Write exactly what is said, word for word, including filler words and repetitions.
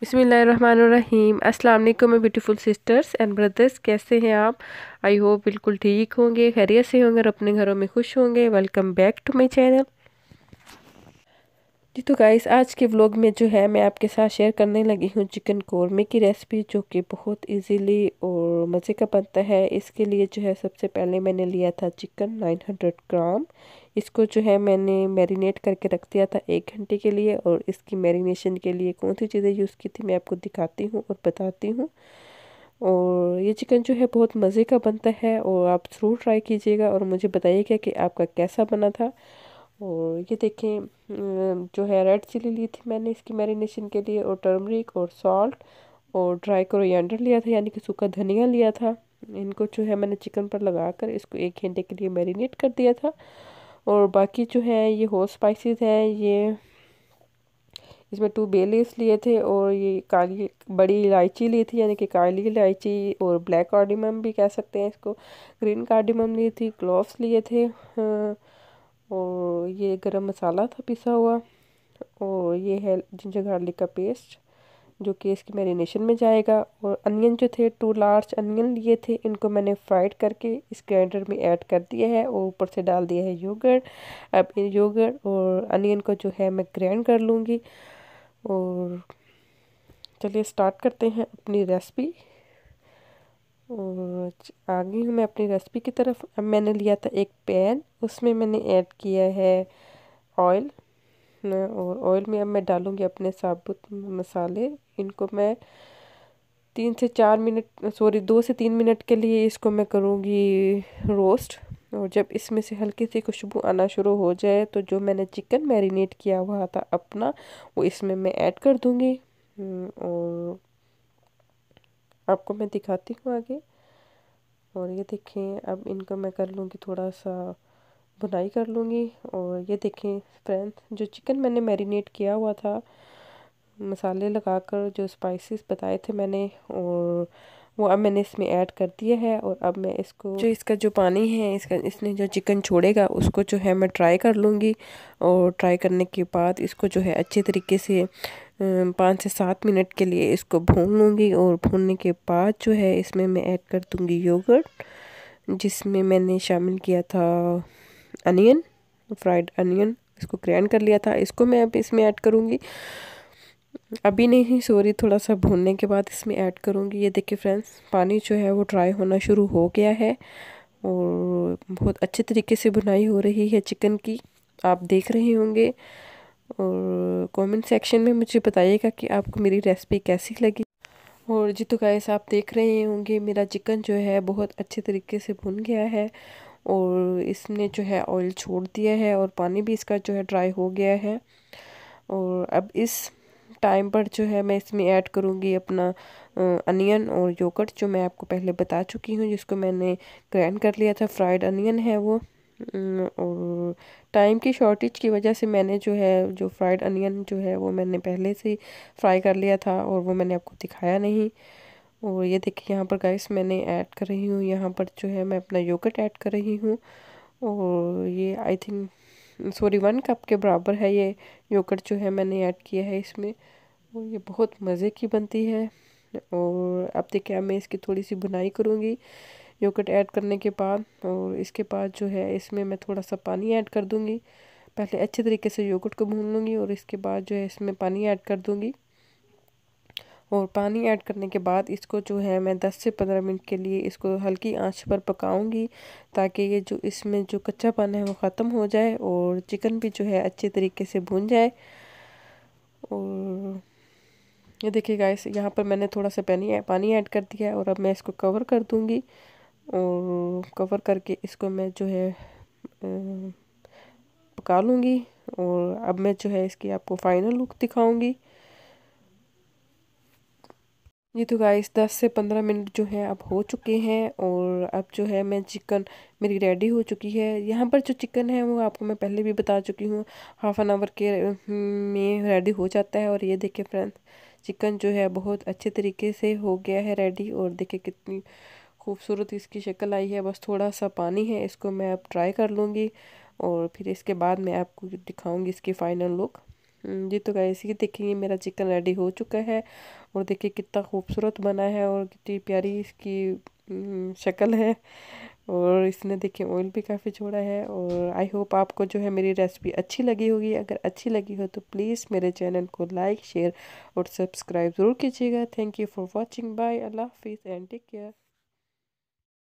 बिस्मिल्लाहिर्रहमानिर्रहीम। अस्सलाम वालेकुम my beautiful sisters and brothers, कैसे हैं आप? आई होप बिल्कुल ठीक होंगे, खैरियत से होंगे और अपने घरों में खुश होंगे। Welcome back to my channel. जी तो गाइस, आज के व्लॉग में जो है मैं आपके साथ शेयर करने लगी हूँ चिकन कौरमे की रेसिपी, जो कि बहुत इजीली और मज़े का बनता है। इसके लिए जो है सबसे पहले मैंने लिया था चिकन नौ सौ ग्राम। इसको जो है मैंने मैरिनेट करके रख दिया था एक घंटे के लिए, और इसकी मैरिनेशन के लिए कौन सी चीज़ें यूज़ की थी मैं आपको दिखाती हूँ और बताती हूँ। और ये चिकन जो है बहुत मज़े का बनता है, और आप ज़रूर ट्राई कीजिएगा और मुझे बताइएगा कि आपका कैसा बना था। और ये देखें, अम, जो है रेड चिली ली थी मैंने इसकी मैरिनेशन के लिए, और टर्मरिक और सॉल्ट और ड्राई कोरिएंडर लिया था, यानी कि सूखा धनिया लिया था। इनको जो है मैंने चिकन पर लगाकर इसको एक घंटे के लिए मैरिनेट कर दिया था। और बाकी जो है ये होल स्पाइसेस हैं, ये इसमें टू बे लीव्स लिए थे, और ये काली बड़ी इलायची ली थी, यानी कि काली इलायची, और ब्लैक कार्डिमम भी कह सकते हैं इसको, ग्रीन कार्डिमम ली थी, क्लोव्स लिए थे, हाँ, और ये गरम मसाला था पिसा हुआ, और ये है जिंजर गार्लिक का पेस्ट जो कि इसकी मैरिनेशन में जाएगा। और अनियन जो थे, टू लार्ज अनियन लिए थे, इनको मैंने फ्राइड करके इस ग्राइंडर में ऐड कर दिया है, और ऊपर से डाल दिया है योगर्ट। अब इन योगर्ट और अनियन को जो है मैं ग्राइंड कर लूँगी। और चलिए स्टार्ट करते हैं अपनी रेसिपी। और आ गई हूँ मैं अपनी रेसिपी की तरफ। अब मैंने लिया था एक पैन, उसमें मैंने ऐड किया है ऑयल, और ऑयल में अब मैं डालूँगी अपने साबुत मसाले। इनको मैं तीन से चार मिनट सॉरी दो से तीन मिनट के लिए इसको मैं करूँगी रोस्ट। और जब इसमें से हल्की सी खुशबू आना शुरू हो जाए, तो जो मैंने चिकन मैरिनेट किया हुआ था अपना, वो इसमें मैं ऐड कर दूँगी। और आपको मैं दिखाती हूँ आगे। और ये देखें, अब इनको मैं कर लूँगी थोड़ा सा भुनाई कर लूँगी। और ये देखें फ्रेंड्स, जो चिकन मैंने मैरिनेट किया हुआ था मसाले लगाकर, जो स्पाइसेस बताए थे मैंने, और वो अब मैंने इसमें ऐड कर दिया है। और अब मैं इसको, जो इसका जो पानी है, इसका इसने जो चिकन छोड़ेगा उसको जो है मैं ट्राई कर लूँगी। और ट्राई करने के बाद इसको जो है अच्छे तरीके से पाँच से सात मिनट के लिए इसको भून लूँगी। और भूनने के बाद जो है इसमें मैं ऐड कर दूँगी योगर्ट, जिसमें मैंने शामिल किया था अनियन, फ्राइड अनियन, इसको ग्राइंड कर लिया था। इसको मैं अब इसमें ऐड करूँगी, अभी नहीं सॉरी थोड़ा सा भूनने के बाद इसमें ऐड करूँगी। ये देखिए फ्रेंड्स, पानी जो है वो ड्राई होना शुरू हो गया है, और बहुत अच्छे तरीके से बुनाई हो रही है चिकन की, आप देख रहे होंगे। और कमेंट सेक्शन में मुझे बताइएगा कि आपको मेरी रेसिपी कैसी लगी। और जी तो गाइस, आप देख रहे होंगे मेरा चिकन जो है बहुत अच्छे तरीके से भुन गया है, और इसने जो है ऑयल छोड़ दिया है, और पानी भी इसका जो है ड्राई हो गया है। और अब इस टाइम पर जो है मैं इसमें ऐड करूँगी अपना अनियन और योगर्ट, जो मैं आपको पहले बता चुकी हूँ, जिसको मैंने ग्राइंड कर लिया था। फ्राइड अनियन है वो। और टाइम की शॉर्टेज की वजह से मैंने जो है जो फ्राइड अनियन जो है वो मैंने पहले से फ्राई कर लिया था, और वो मैंने आपको दिखाया नहीं। और ये देखिए यहाँ पर गाइस, मैंने ऐड कर रही हूँ, यहाँ पर जो है मैं अपना योगर्ट ऐड कर रही हूँ। और ये I think sorry one cup के बराबर है ये योगर्ट जो है मैंने ऐड किया है इसमें। और ये बहुत मज़े की बनती है। और अब देखिए, मैं इसकी थोड़ी सी बुनाई करूँगी योगर्ट ऐड करने के बाद। और इसके बाद जो है इसमें मैं थोड़ा सा पानी ऐड कर दूँगी। पहले अच्छे तरीके से योगर्ट को भून लूँगी, और इसके बाद जो है इसमें पानी ऐड कर दूँगी। और पानी ऐड करने के बाद इसको जो है मैं दस से पंद्रह मिनट के लिए इसको हल्की आंच पर पकाऊंगी, ताकि ये जो इसमें जो कच्चापन है वो ख़त्म हो जाए, और चिकन भी जो है अच्छे तरीके से भून जाए। और ये देखिए गाइस, यहाँ पर मैंने थोड़ा सा पानी पानी ऐड कर दिया है, और अब मैं इसको कवर कर दूँगी। और कवर करके इसको मैं जो है पका लूँगी। और अब मैं जो है इसकी आपको फाइनल लुक दिखाऊंगी। ये तो गाइस दस से पंद्रह मिनट जो है अब हो चुके हैं, और अब जो है मैं चिकन मेरी रेडी हो चुकी है। यहाँ पर जो चिकन है वो आपको मैं पहले भी बता चुकी हूँ, हाफ एन आवर के में रेडी हो जाता है। और ये देखिए फ्रेंड्स, चिकन जो है बहुत अच्छे तरीके से हो गया है रेडी। और देखिए कितनी खूबसूरत इसकी शक्ल आई है। बस थोड़ा सा पानी है, इसको मैं अब ट्राई कर लूँगी, और फिर इसके बाद मैं आपको दिखाऊँगी इसकी फ़ाइनल लुक। जी तो गाइस ये देखिए मेरा चिकन रेडी हो चुका है और देखिए कितना खूबसूरत बना है और कितनी प्यारी इसकी शक्ल है। और इसने देखिए ऑयल भी काफ़ी छोड़ा है। और आई होप आपको जो है मेरी रेसिपी अच्छी लगी होगी। अगर अच्छी लगी हो तो प्लीज़ मेरे चैनल को लाइक शेयर और सब्सक्राइब ज़रूर कीजिएगा। Thank you for watching. Bye, अल्लाह हाफिज़ एंड टेक केयर।